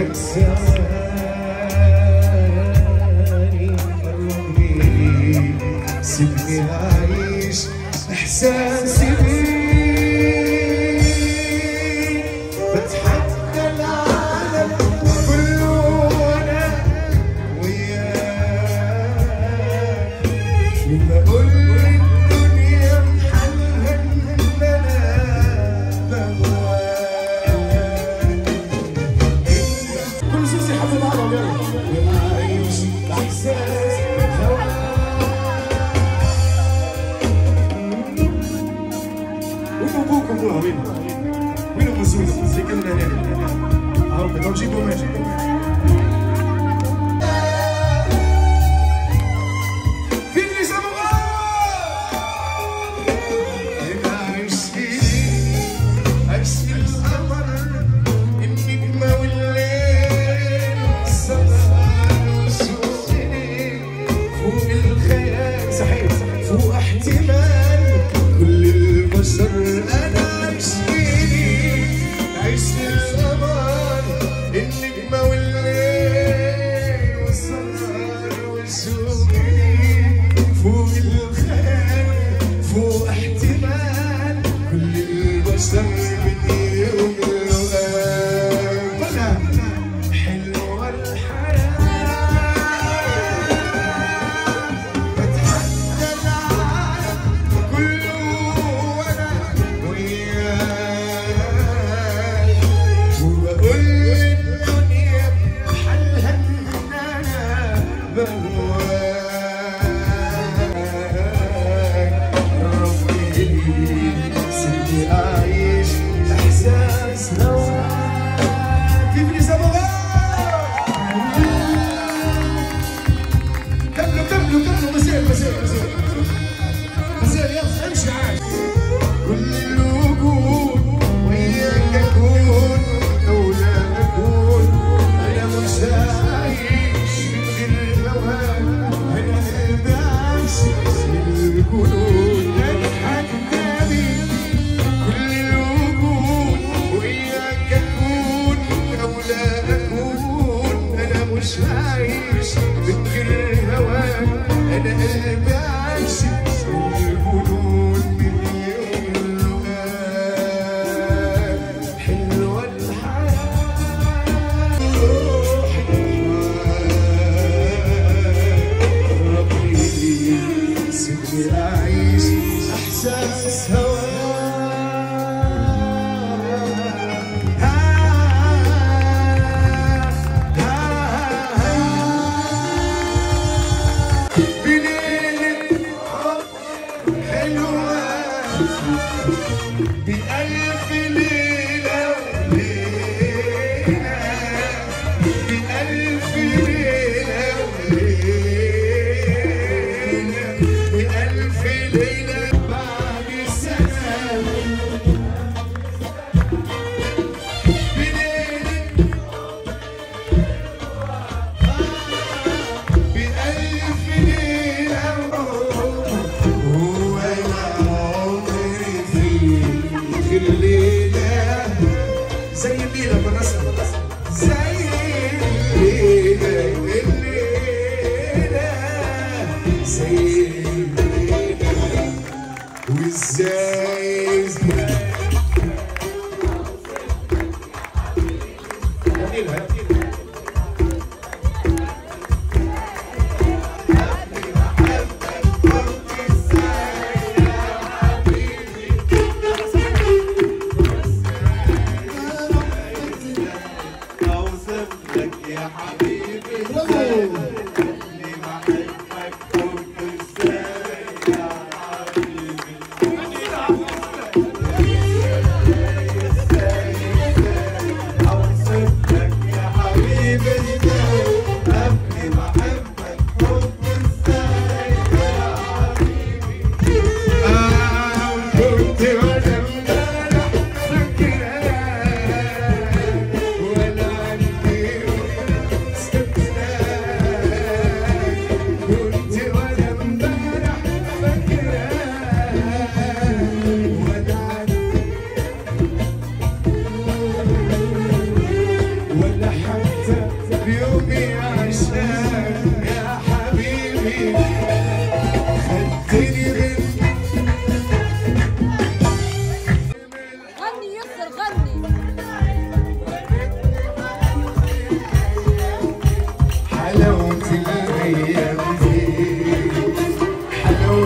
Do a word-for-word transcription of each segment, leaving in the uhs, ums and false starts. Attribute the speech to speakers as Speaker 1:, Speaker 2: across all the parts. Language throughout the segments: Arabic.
Speaker 1: سيبني أعيش إحساسي بيك، بتحدى العالم كله وأنا وياك، لما أقول الدنيا محلها إن أنا بهواك. كل سوسي حبوا بعضهم يلا، وأعيش إحساس هواك. أبوكم هو وين؟ وين المسؤول؟ زي كنا هنا. أهو بدنا نجيبوا ماجد. في اللي سموها. أنا عايش فيك، عايش في القمر، النجمة والليل والسهر والسوق فوق الخيال، صحيح فوق احتمال كل البشر. أنا عايش فيك، عايش في القمر، النجمة والليل والسهر والسوق فوق الخيال فوق احتمال كل البشر من يوم اللقاء. وأنا حلوة الحياة، بتحدى العالم كله وأنا وياك، وبقول الدنيا بحالها إن أنا بهواك. ربي سيبني أعيش إحساس هواك. كيف لي سموها؟ كملوا كملوا كملوا مازال مازال مازال مازال يلا امشي عايش. كل الوجود وياك أكون أو لا أكون، أنا مش عايش من غير هواك. أنا قلبي عايش للجنون، أتحدى بيك. كل الوجود وياك أكون أو لا أكون، أنا مش عايش من غير هواك. أنا قلبي عايش للجنون من يوم اللقاء. حلوة الحياة، ربي سيبني أعيش إحساس هواك. بليلة حب حلوة بألف ليلة وليلة، بألف ليلة وليلة، بألف ليلة بعد سنة. بليلة بألف ليلة وأنا عمري فيك غير ليلة، زي الليلة بالرسم، زي الليلة الليلة زي الليلة. وإزاي جميلة يا حبيبي اللي بحبك حب ازاي يا حبيبي.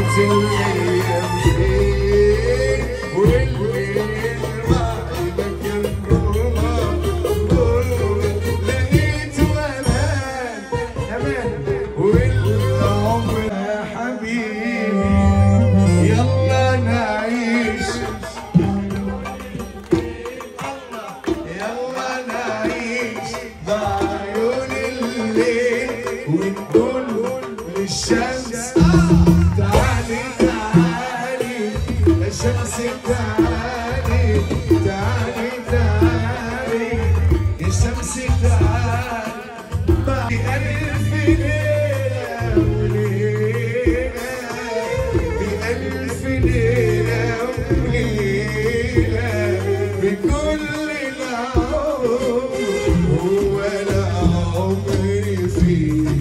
Speaker 1: الشمس تعالي تعالي الشمس تعالي تعالي تعالي الشمس تعالي بألف ليلة وليلة بألف ليلة وليلة بكل العمر هو العمر فيه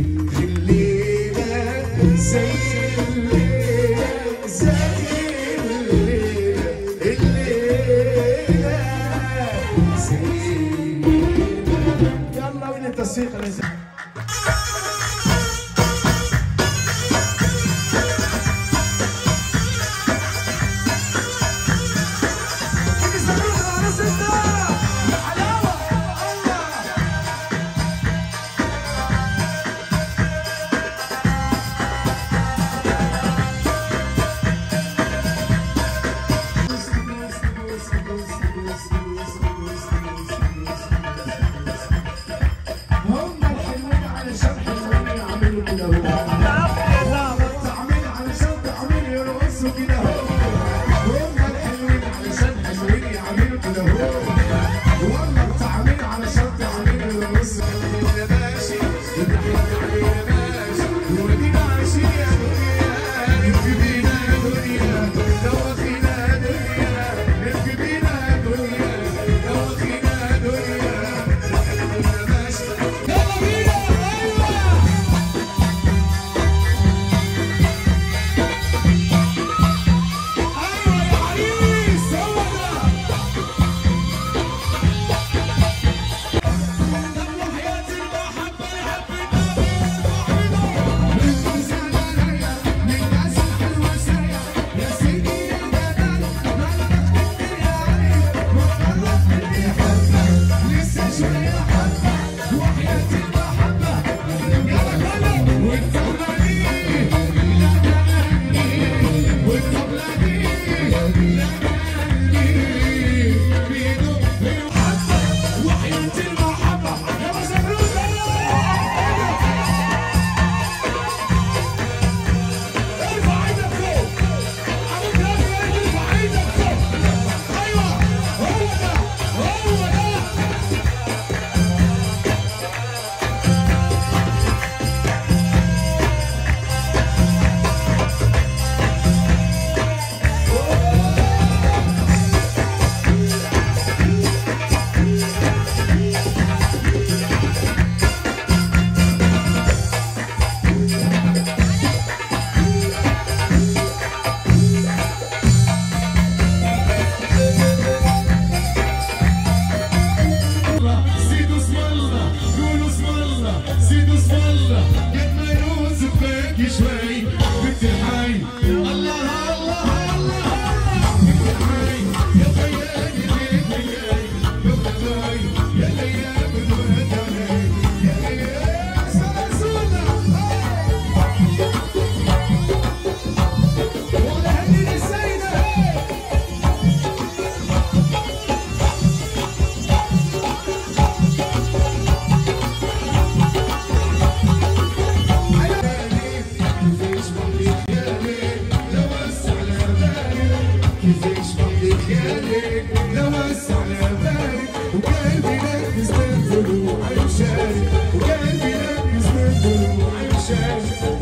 Speaker 1: زي الليلة زي الليلة الليلة زي الليلة. يلا وين التسويق يا زلمة؟
Speaker 2: وقلبي لك من ضلوع يشارك